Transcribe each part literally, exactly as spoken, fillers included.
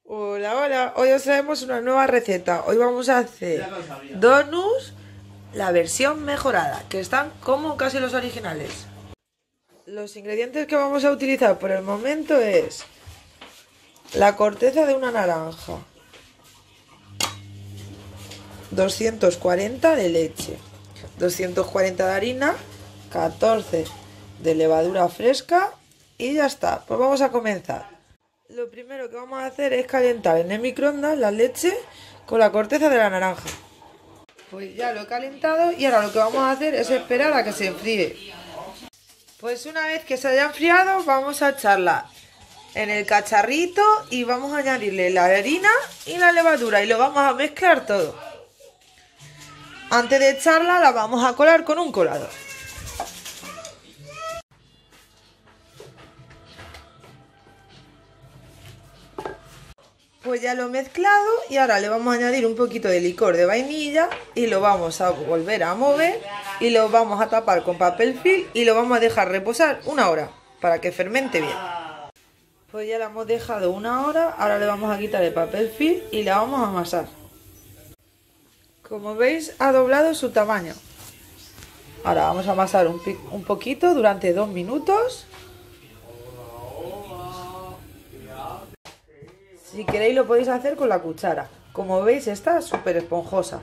Hola, hola, hoy os traemos una nueva receta. Hoy vamos a hacer donuts, la versión mejorada, que están como casi los originales. Los ingredientes que vamos a utilizar por el momento es la corteza de una naranja, doscientos cuarenta de leche, doscientos cuarenta de harina, catorce de levadura fresca y ya está. Pues vamos a comenzar. Lo primero que vamos a hacer es calentar en el microondas la leche con la corteza de la naranja. Pues ya lo he calentado y ahora lo que vamos a hacer es esperar a que se enfríe. Pues una vez que se haya enfriado vamos a echarla en el cacharrito y vamos a añadirle la harina y la levadura y lo vamos a mezclar todo. Antes de echarla la vamos a colar con un colador. Pues ya lo he mezclado y ahora le vamos a añadir un poquito de licor de vainilla y lo vamos a volver a mover y lo vamos a tapar con papel film y lo vamos a dejar reposar una hora para que fermente bien. Pues ya la hemos dejado una hora, ahora le vamos a quitar el papel film y la vamos a amasar. Como veis ha doblado su tamaño. Ahora vamos a amasar un, un poquito durante dos minutos. Si queréis lo podéis hacer con la cuchara. Como veis está súper esponjosa.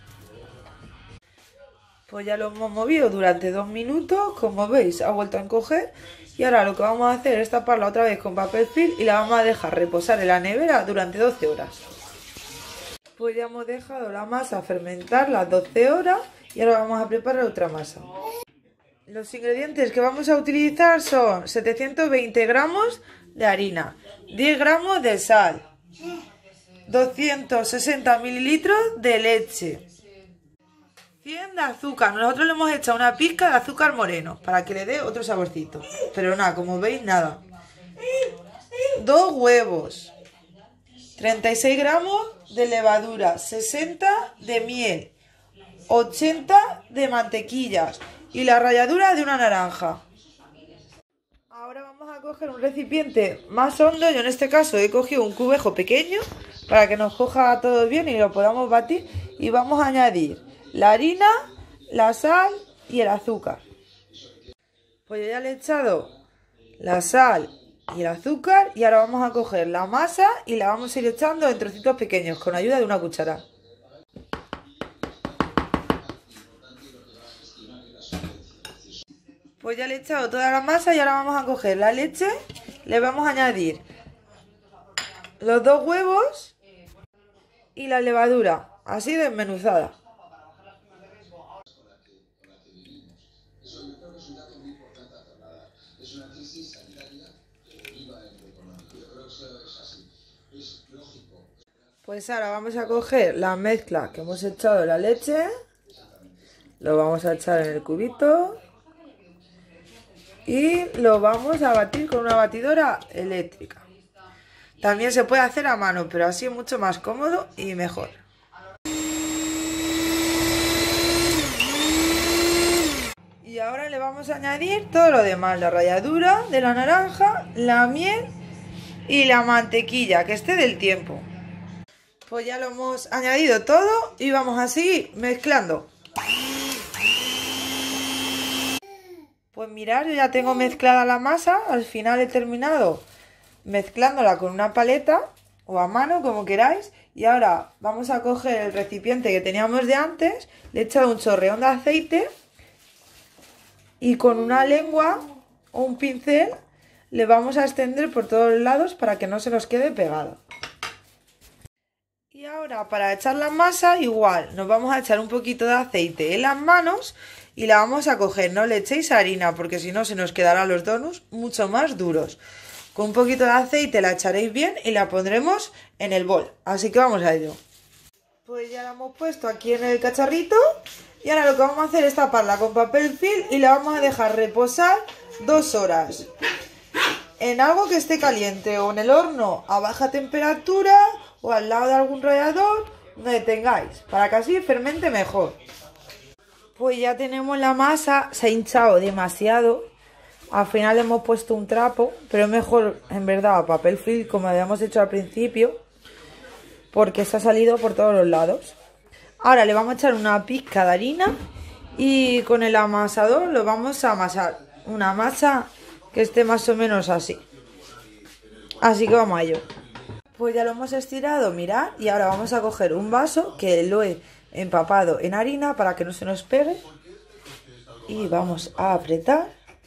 Pues ya lo hemos movido durante dos minutos. Como veis ha vuelto a encoger. Y ahora lo que vamos a hacer es taparla otra vez con papel film y la vamos a dejar reposar en la nevera durante doce horas. Pues ya hemos dejado la masa fermentar las doce horas y ahora vamos a preparar otra masa. Los ingredientes que vamos a utilizar son setecientos veinte gramos de harina, diez gramos de sal, doscientos sesenta mililitros de leche, cien de azúcar. Nosotros le hemos echado una pizca de azúcar moreno para que le dé otro saborcito, pero nada, como veis nada. Dos huevos, treinta y seis gramos de levadura, sesenta de miel, ochenta de mantequillas y la ralladura de una naranja. Ahora vamos a coger un recipiente más hondo. Yo en este caso he cogido un cubejo pequeño para que nos coja todo bien y lo podamos batir. Y vamos a añadir la harina, la sal y el azúcar. Pues yo ya le he echado la sal y el azúcar y ahora vamos a coger la masa y la vamos a ir echando en trocitos pequeños con ayuda de una cuchara. Pues ya le he echado toda la masa y ahora vamos a coger la leche, le vamos a añadir los dos huevos y la levadura, así desmenuzada. Pues ahora vamos a coger la mezcla que hemos echado de la leche, lo vamos a echar en el cubito y lo vamos a batir con una batidora eléctrica. También se puede hacer a mano, pero así es mucho más cómodo y mejor. Y ahora le vamos a añadir todo lo demás, la ralladura de la naranja, la miel y la mantequilla, que esté del tiempo. Pues ya lo hemos añadido todo y vamos a seguir mezclando. Pues mirad, yo ya tengo mezclada la masa, al final he terminado mezclándola con una paleta o a mano, como queráis. Y ahora vamos a coger el recipiente que teníamos de antes, le he echado un chorreón de aceite y con una lengua o un pincel le vamos a extender por todos lados para que no se nos quede pegado. Y ahora para echar la masa igual, nos vamos a echar un poquito de aceite en las manos y la vamos a coger. No le echéis harina porque si no se nos quedarán los donuts mucho más duros. Con un poquito de aceite la echaréis bien y la pondremos en el bol. Así que vamos a ello. Pues ya la hemos puesto aquí en el cacharrito y ahora lo que vamos a hacer es taparla con papel film y la vamos a dejar reposar dos horas. En algo que esté caliente o en el horno a baja temperatura o al lado de algún rallador donde tengáis, para que así fermente mejor. Pues ya tenemos la masa, se ha hinchado demasiado. Al final le hemos puesto un trapo, pero es mejor en verdad papel film como habíamos hecho al principio. porque se ha salido por todos los lados. Ahora le vamos a echar una pizca de harina y con el amasador lo vamos a amasar. Una masa que esté más o menos así. Así que vamos a ello. Pues ya lo hemos estirado, mirad, y ahora vamos a coger un vaso que lo he empapado en harina para que no se nos pegue. Y vamos a apretar.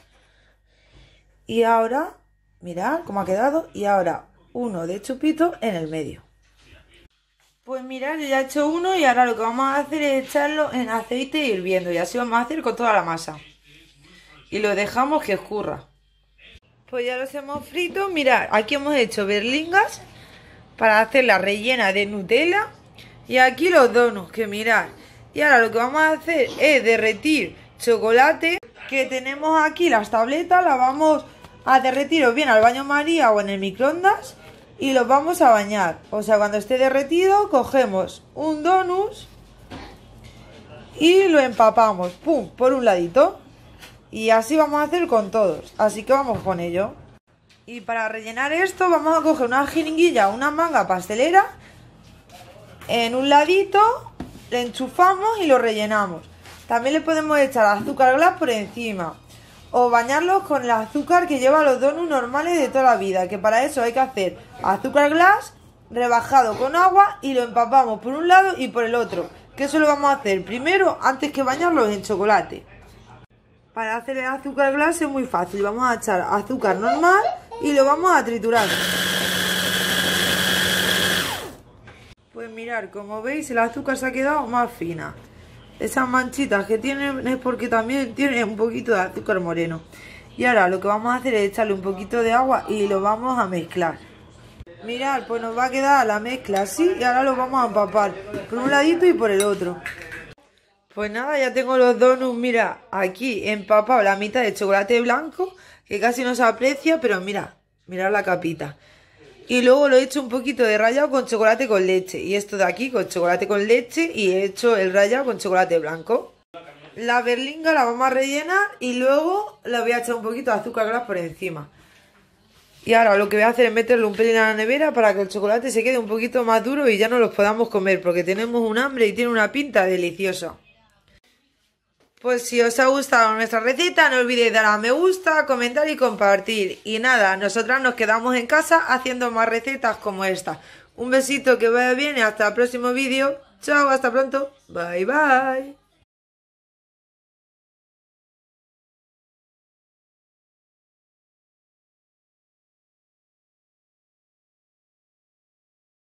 Y ahora, mirad cómo ha quedado. Y ahora uno de chupito en el medio. Pues mirad, yo ya he hecho uno y ahora lo que vamos a hacer es echarlo en aceite hirviendo. Y así vamos a hacer con toda la masa. Y lo dejamos que escurra. Pues ya los hemos frito. Mirad, aquí hemos hecho berlingas para hacer la rellena de Nutella. Y aquí los donuts, que mirad. Y ahora lo que vamos a hacer es derretir chocolate. Que tenemos aquí las tabletas, las vamos a derretir o bien al baño María o en el microondas. Y los vamos a bañar. O sea, cuando esté derretido, cogemos un donut y lo empapamos. Pum, por un ladito. Y así vamos a hacer con todos. Así que vamos con ello. Y para rellenar esto vamos a coger una jeringuilla, una manga pastelera. En un ladito le enchufamos y lo rellenamos. También le podemos echar azúcar glass por encima. O bañarlos con el azúcar que lleva los donuts normales de toda la vida. Que para eso hay que hacer azúcar glass rebajado con agua y lo empapamos por un lado y por el otro. Que eso lo vamos a hacer primero antes que bañarlos en chocolate. Para hacer el azúcar glass es muy fácil. Vamos a echar azúcar normal y lo vamos a triturar. Pues mirad, como veis el azúcar se ha quedado más fina. Esas manchitas que tienen es porque también tiene un poquito de azúcar moreno. Y ahora lo que vamos a hacer es echarle un poquito de agua y lo vamos a mezclar. Mirad, pues nos va a quedar la mezcla así y ahora lo vamos a empapar por un ladito y por el otro. Pues nada, ya tengo los donuts, mira, aquí empapado la mitad de chocolate blanco, que casi no se aprecia, pero mira, mirad la capita. Y luego lo he hecho un poquito de rallado con chocolate con leche. Y esto de aquí con chocolate con leche y he hecho el rallado con chocolate blanco. La berlinga la vamos a rellenar y luego le voy a echar un poquito de azúcar glass por encima. Y ahora lo que voy a hacer es meterle un pelín a la nevera para que el chocolate se quede un poquito más duro y ya no los podamos comer porque tenemos un hambre y tiene una pinta deliciosa. Pues si os ha gustado nuestra receta, no olvidéis dar a me gusta, comentar y compartir. Y nada, nosotras nos quedamos en casa haciendo más recetas como esta. Un besito, que vaya bien y hasta el próximo vídeo. Chao, hasta pronto. Bye, bye.